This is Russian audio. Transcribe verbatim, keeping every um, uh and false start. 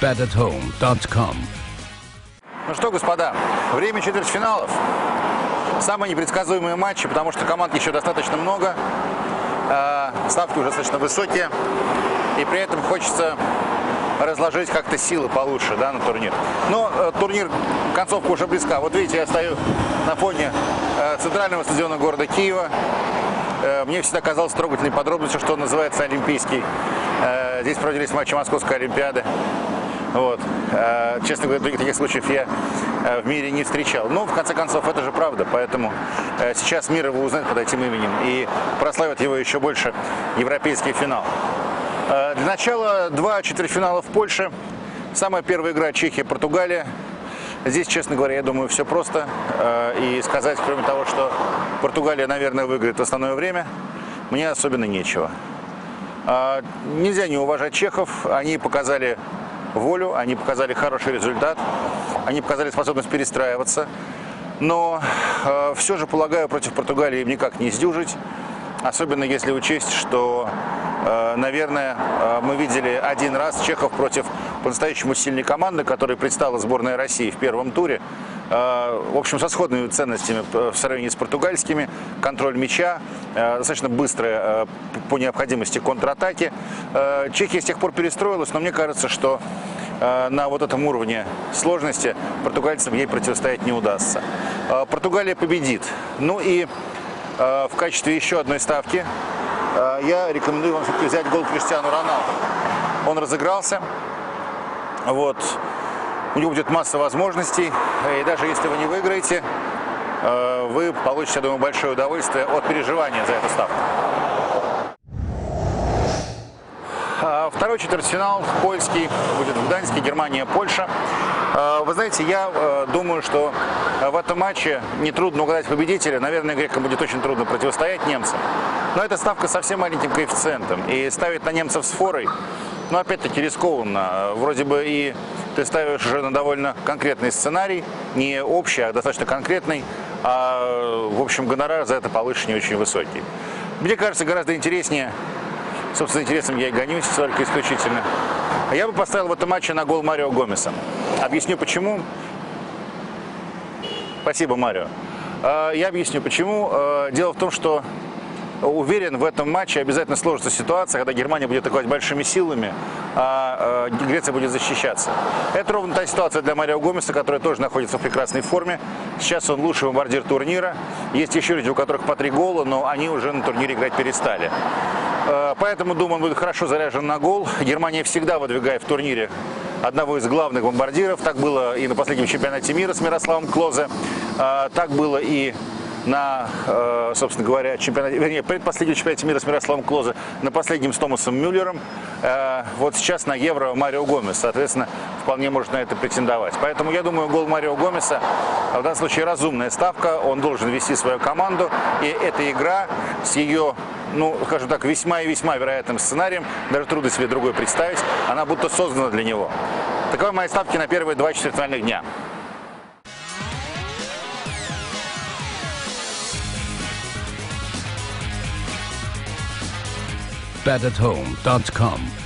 bet at home dot com. Ну что, господа, время четвертьфиналов. Самые непредсказуемые матчи, потому что команд еще достаточно много, ставки уже достаточно высокие, и при этом хочется разложить как-то силы получше, да, на турнир. Но э, турнир, концовка уже близка. Вот видите, я стою на фоне э, центрального стадиона города Киева. Э, мне всегда казалось трогательной подробностью, что называется олимпийский. Э, здесь проводились матчи Московской Олимпиады. Вот. Э, честно говоря, других таких случаев я э, в мире не встречал. Но, в конце концов, это же правда. Поэтому э, сейчас мир его узнает под этим именем и прославит его еще больше европейский финал. Для начала два четвертьфинала в Польше. Самая первая игра Чехия-Португалия. Здесь, честно говоря, я думаю, все просто. И сказать, кроме того, что Португалия, наверное, выиграет в основное время, мне особенно нечего. Нельзя не уважать чехов. Они показали волю, они показали хороший результат, они показали способность перестраиваться. Но все же, полагаю, против Португалии им никак не сдюжить. Особенно если учесть, что, наверное, мы видели один раз чехов против по-настоящему сильной команды, которой предстала сборная России в первом туре. В общем, со сходными ценностями в сравнении с португальскими. Контроль мяча, достаточно быстрая по необходимости контратаки. Чехия с тех пор перестроилась, но мне кажется, что на вот этом уровне сложности португальцам ей противостоять не удастся. Португалия победит. Ну и в качестве еще одной ставки я рекомендую вам все-таки взять гол Криштиану Роналду. Он разыгрался, вот, у него будет масса возможностей, и даже если вы не выиграете, вы получите, я думаю, большое удовольствие от переживания за эту ставку. Второй четвертьфинал польский будет в Гданьске, Германия, Польша. Вы знаете, я думаю, что в этом матче нетрудно угадать победителя. Наверное, грекам будет очень трудно противостоять немцам. Но эта ставка совсем маленьким коэффициентом. И ставить на немцев с форой, ну, опять-таки, рискованно. Вроде бы и ты ставишь уже на довольно конкретный сценарий. Не общий, а достаточно конкретный. А, в общем, гонорар за это получишь не очень высокий. Мне кажется, гораздо интереснее, собственно, интересом я и гонюсь только исключительно. Я бы поставил в этом матче на гол Марио Гомеса. Объясню почему. Спасибо, Марио. Я объясню почему. Дело в том, что уверен, в этом матче обязательно сложится ситуация, когда Германия будет атаковать большими силами, а Греция будет защищаться. Это ровно та ситуация для Марио Гомеса, который тоже находится в прекрасной форме. Сейчас он лучший бомбардир турнира. Есть еще люди, у которых по три гола, но они уже на турнире играть перестали. Поэтому, думаю, он будет хорошо заряжен на гол. Германия всегда выдвигает в турнире одного из главных бомбардиров. Так было и на последнем чемпионате мира с Мирославом Клозе. Так было и на, собственно говоря, чемпионате, вернее, предпоследнем чемпионате мира с Мирославом Клозе, на последнем с Томасом Мюллером. Вот сейчас на Евро Марио Гомес, соответственно, вполне может на это претендовать. Поэтому я думаю, гол Марио Гомеса в данном случае разумная ставка. Он должен вести свою команду. И эта игра с ее, ну, скажем так, весьма и весьма вероятным сценарием, даже трудно себе другой представить, она будто создана для него. Таковы мои ставки на первые два четвертьфинальных дня. bet at home dot com